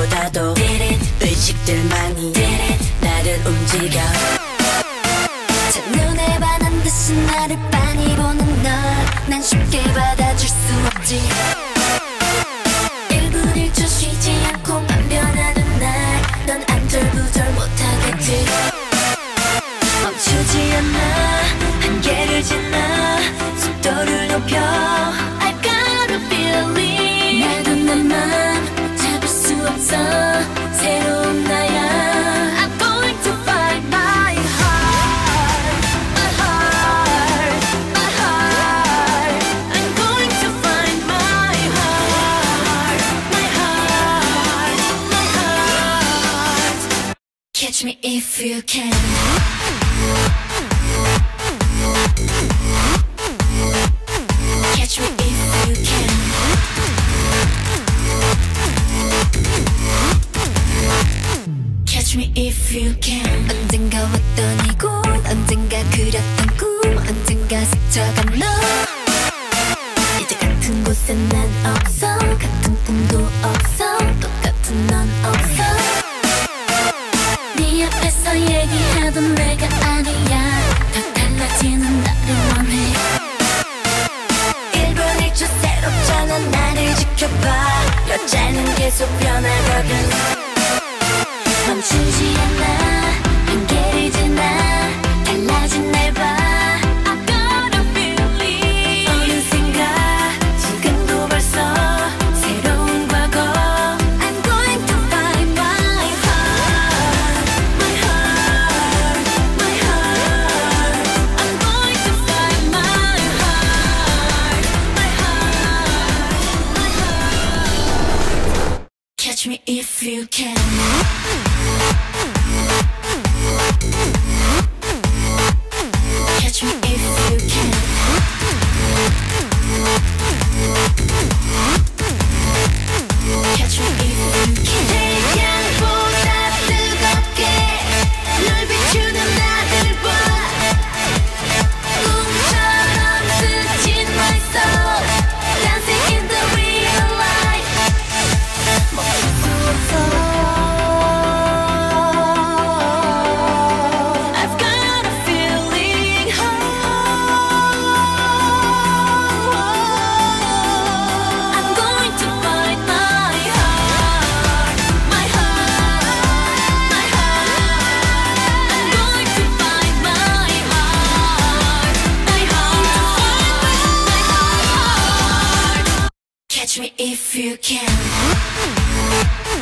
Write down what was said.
생각보다도 의식들만이 나를 움직여. 첫눈에 반한 듯이 나를 빤히 보는 널 난 쉽게 받아줄 수 없지. 1분 1초 쉬지 않고만 변하는 날 넌 안절부절 못하겠지. 멈추지 않아 한계를 지나 속도를 높여. I've got a feeling 나도 나만 잡을 수 없어. 새로운 나야. I'm going to find my heart, my heart, my heart. I'm going to find my heart, my heart, my heart. Catch me if you can. Catch me if you can. Catch me if you can. 언젠가 왔던 이곳, 언젠가 그렸던 꿈, 언젠가 스쳐간 너. 이제 같은 곳에 난 없어. 같은 꿈도 없어. 똑같은 넌 없어. 네 앞에서 얘기하던 내가 아니야. 더 달라지는 나를 원해. 1분 1초 새롭잖아. 나를 지켜봐. 여자는 계속 변하거든. 멈추지 않아 한계를 지나 달라진 날 봐. I've got a feeling 어느샌가 지금도 벌써 새로운 과거. I'm going to find my heart, my heart, my heart. I'm going to find my heart, my heart, my heart. Catch me if you can. Catch me if you can. Catch me if you can. 태양보다 뜨겁게 널 비추는 나를 봐. 꿈처럼 스친 my soul, dancing in the real life. 멈출 수 없어. I've got a feeling. I'm going to find my heart, my heart, my heart. I'm going to find my heart, my heart, my heart. Catch me if you can.